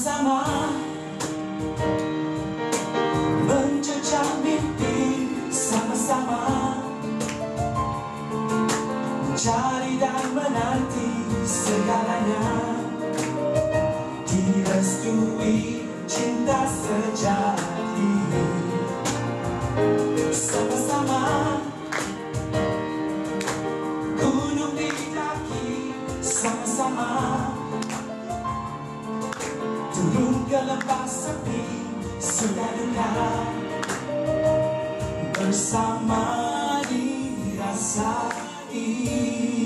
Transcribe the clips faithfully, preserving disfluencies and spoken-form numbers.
Sama-sama menjejak mimpi, sama-sama mencari dan menanti segalanya, direstui cinta sejati. Sama-sama gunung didaki, sama-sama turun ke lembah sepi, sudah dekat bersama dirasai.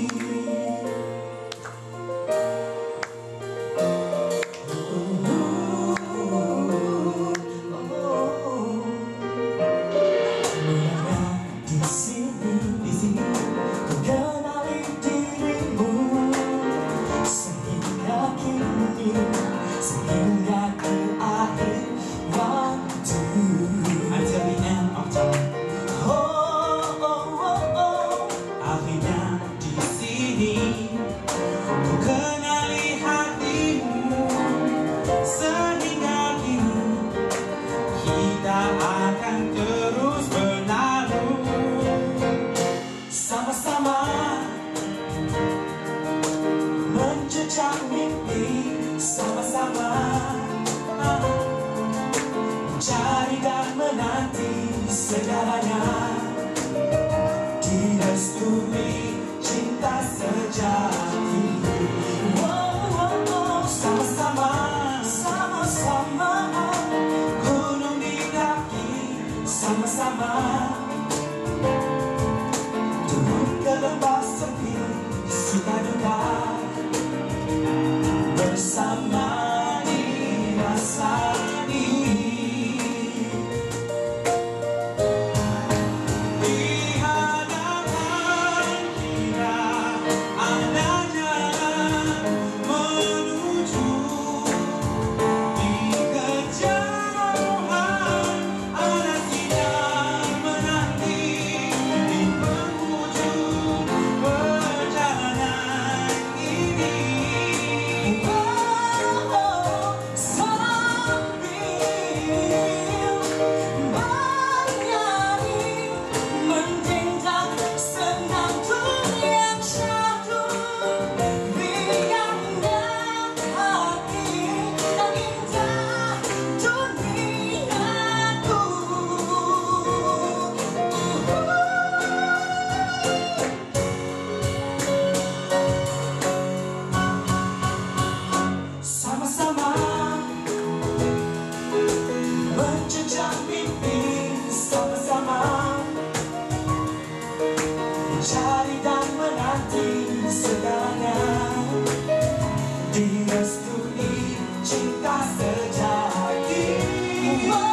Sehingga ke akhir waktu, until the end of time. Oh, oh, oh, oh. Akhirnya di sini ku kenali hatimu, sehingga kini kita akan terus berlalu sama-sama menjejak mimpi, sama-sama mencari dan menanti segalanya, direstui cinta sejati. Oh, oh, oh. Sama-sama, sama-sama gunung didaki, sama-sama turun ke lembah sepi, suka duka bersama dirasai. Di hadapan kita ada jalan menuju, di kejauhan ada sinar menanti di penghujung perjalanan ini. Sama-sama menjejak mimpi, sama-sama mencari dan menanti segalanya, direstui cinta sejati.